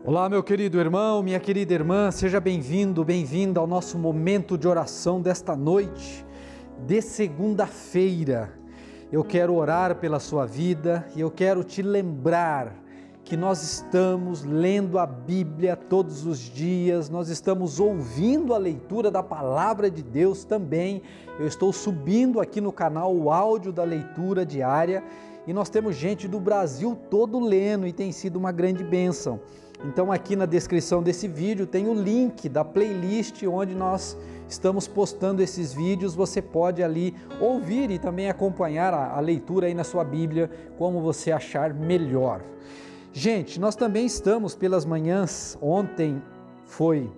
Olá, meu querido irmão, minha querida irmã, seja bem-vindo, bem-vinda ao nosso momento de oração desta noite, de segunda-feira. Eu quero orar pela sua vida e eu quero te lembrar que nós estamos lendo a Bíblia todos os dias, nós estamos ouvindo a leitura da Palavra de Deus também. Eu estou subindo aqui no canal o áudio da leitura diária e nós temos gente do Brasil todo lendo e tem sido uma grande bênção. Então aqui na descrição desse vídeo tem o link da playlist onde nós estamos postando esses vídeos, você pode ali ouvir e também acompanhar a leitura aí na sua Bíblia, como você achar melhor. Gente, nós também estamos pelas manhãs, ontem foi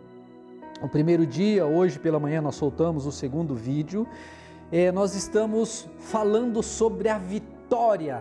o primeiro dia, hoje pela manhã nós soltamos o segundo vídeo, nós estamos falando sobre a vitória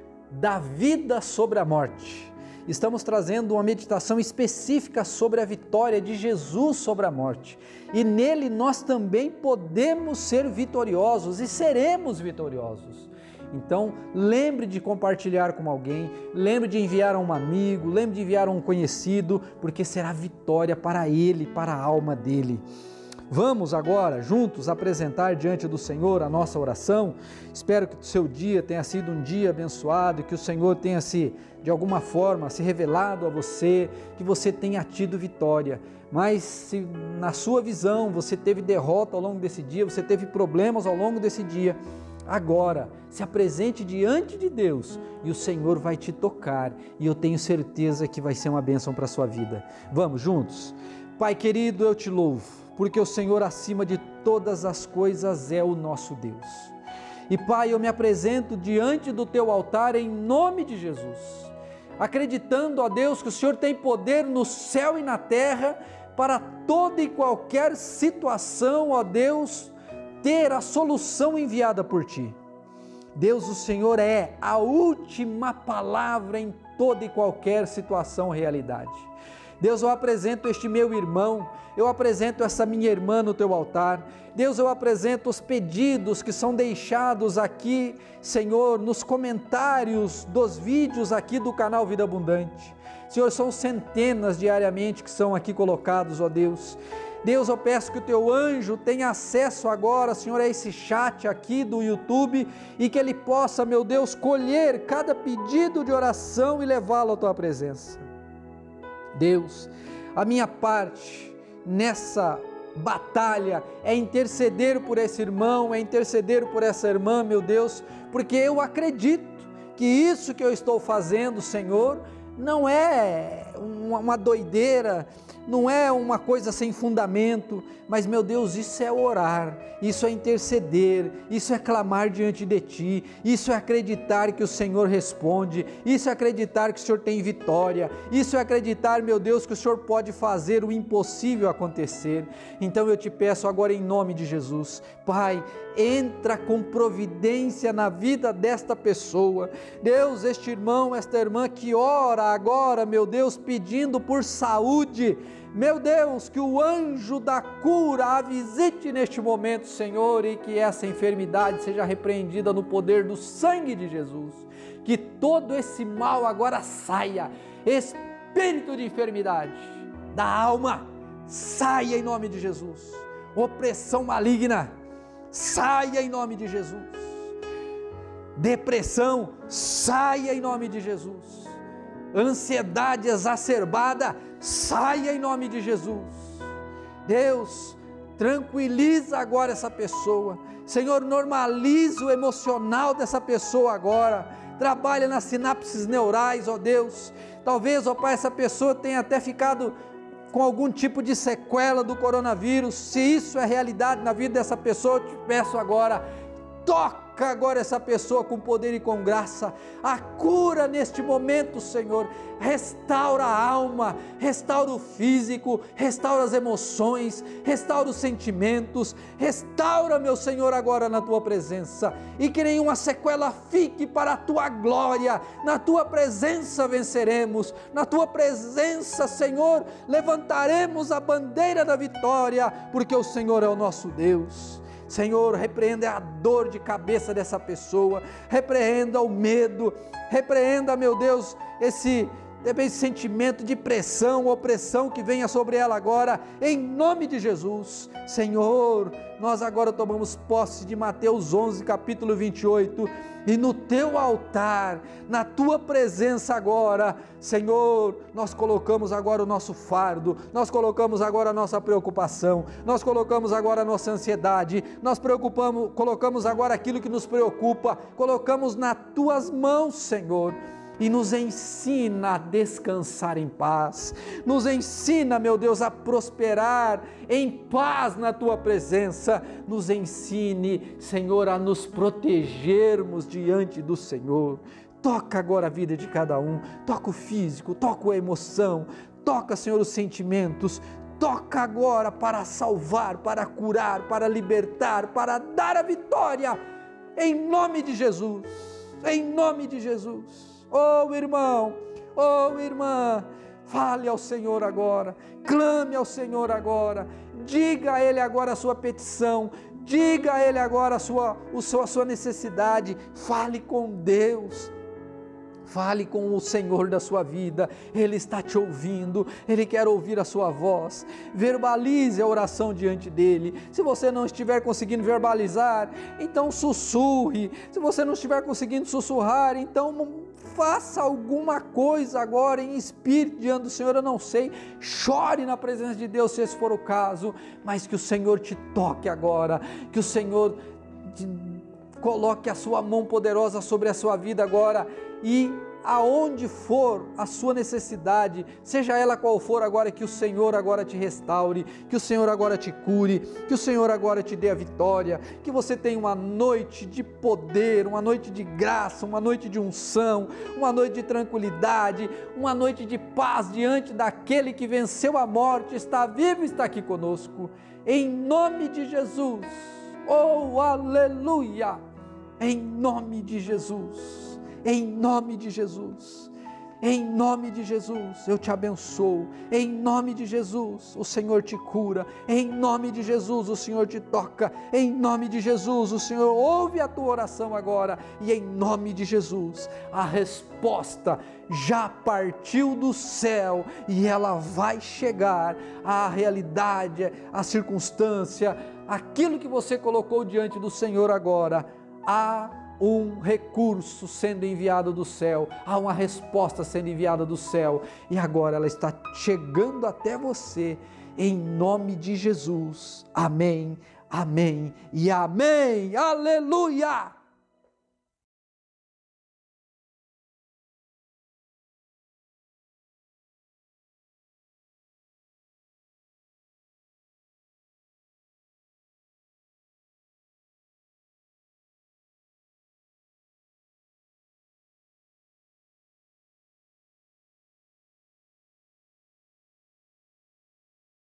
da vida sobre a morte. Estamos trazendo uma meditação específica sobre a vitória de Jesus sobre a morte. E nele nós também podemos ser vitoriosos e seremos vitoriosos. Então, lembre de compartilhar com alguém, lembre de enviar a um amigo, lembre de enviar a um conhecido, porque será vitória para ele, para a alma dele. Vamos agora juntos apresentar diante do Senhor a nossa oração. Espero que o seu dia tenha sido um dia abençoado, que o Senhor tenha de alguma forma se revelado a você, que você tenha tido vitória. Mas se na sua visão você teve derrota ao longo desse dia, você teve problemas ao longo desse dia, agora se apresente diante de Deus e o Senhor vai te tocar e eu tenho certeza que vai ser uma bênção para a sua vida. Vamos juntos? Pai querido, eu te louvo, porque o Senhor acima de todas as coisas é o nosso Deus. E Pai, eu me apresento diante do Teu altar em nome de Jesus, acreditando, ó Deus, que o Senhor tem poder no céu e na terra para toda e qualquer situação, ó Deus, ter a solução enviada por Ti. Deus, o Senhor é a última palavra em toda e qualquer situação ou realidade. Deus, eu apresento este meu irmão, eu apresento essa minha irmã no Teu altar. Deus, eu apresento os pedidos que são deixados aqui, Senhor, nos comentários dos vídeos aqui do canal Vida Abundante. Senhor, são centenas diariamente que são aqui colocados, ó Deus. Deus, eu peço que o Teu anjo tenha acesso agora, Senhor, a esse chat aqui do YouTube e que ele possa, meu Deus, colher cada pedido de oração e levá-lo à Tua presença. Deus, a minha parte nessa batalha é interceder por esse irmão, é interceder por essa irmã, meu Deus, porque eu acredito que isso que eu estou fazendo, Senhor, não é uma doideira, não é uma coisa sem fundamento, mas meu Deus, isso é orar, isso é interceder, isso é clamar diante de Ti, isso é acreditar que o Senhor responde, isso é acreditar que o Senhor tem vitória, isso é acreditar, meu Deus, que o Senhor pode fazer o impossível acontecer. Então eu te peço agora em nome de Jesus, Pai, entra com providência na vida desta pessoa. Deus, este irmão, esta irmã que ora agora, meu Deus, pedindo por saúde, meu Deus, que o anjo da cura a visite neste momento, Senhor, e que essa enfermidade seja repreendida no poder do sangue de Jesus, que todo esse mal agora saia, espírito de enfermidade da alma, saia em nome de Jesus, opressão maligna, saia em nome de Jesus, depressão, saia em nome de Jesus, ansiedade exacerbada, saia em nome de Jesus. Deus, tranquiliza agora essa pessoa, Senhor, normaliza o emocional dessa pessoa agora, trabalha nas sinapses neurais, ó Deus, talvez, ó Pai, essa pessoa tenha até ficado com algum tipo de sequela do coronavírus. Se isso é realidade na vida dessa pessoa, eu te peço agora, toca agora essa pessoa com poder e com graça, a cura neste momento, Senhor, restaura a alma, restaura o físico, restaura as emoções, restaura os sentimentos, restaura, meu Senhor, agora na Tua presença, e que nenhuma sequela fique para a Tua glória. Na Tua presença venceremos, na Tua presença, Senhor, levantaremos a bandeira da vitória, porque o Senhor é o nosso Deus. Senhor, repreenda a dor de cabeça dessa pessoa, repreenda o medo, repreenda, meu Deus, esse esse sentimento de pressão, opressão que venha sobre ela agora, em nome de Jesus. Senhor, nós agora tomamos posse de Mateus 11, capítulo 28, e no teu altar, na tua presença agora, Senhor, nós colocamos agora o nosso fardo, nós colocamos agora a nossa preocupação, nós colocamos agora a nossa ansiedade, colocamos agora aquilo que nos preocupa, colocamos nas tuas mãos, Senhor. E nos ensina a descansar em paz, nos ensina, meu Deus, a prosperar em paz na Tua presença, nos ensine, Senhor, a nos protegermos diante do Senhor. Toca agora a vida de cada um, toca o físico, toca a emoção, toca, Senhor, os sentimentos, toca agora para salvar, para curar, para libertar, para dar a vitória, em nome de Jesus, em nome de Jesus. Oh irmão, oh irmã, fale ao Senhor agora, clame ao Senhor agora, diga a Ele agora a sua petição, diga a Ele agora a sua necessidade, fale com Deus. Fale com o Senhor da sua vida, Ele está te ouvindo, Ele quer ouvir a sua voz, verbalize a oração diante dEle. Se você não estiver conseguindo verbalizar, então sussurre. Se você não estiver conseguindo sussurrar, então faça alguma coisa agora em espírito diante do Senhor, eu não sei, chore na presença de Deus se esse for o caso, mas que o Senhor te toque agora, que o Senhor coloque a sua mão poderosa sobre a sua vida agora, e aonde for a sua necessidade, seja ela qual for agora, que o Senhor agora te restaure, que o Senhor agora te cure, que o Senhor agora te dê a vitória, que você tenha uma noite de poder, uma noite de graça, uma noite de unção, uma noite de tranquilidade, uma noite de paz diante daquele que venceu a morte, está vivo e está aqui conosco, em nome de Jesus. Oh, aleluia! Em nome de Jesus, em nome de Jesus, em nome de Jesus, eu te abençoo, em nome de Jesus, o Senhor te cura, em nome de Jesus, o Senhor te toca, em nome de Jesus, o Senhor ouve a tua oração agora, e em nome de Jesus, a resposta já partiu do céu, e ela vai chegar à realidade, à circunstância, aquilo que você colocou diante do Senhor agora. Há um recurso sendo enviado do céu, há uma resposta sendo enviada do céu, e agora ela está chegando até você, em nome de Jesus. Amém, amém e amém. Aleluia!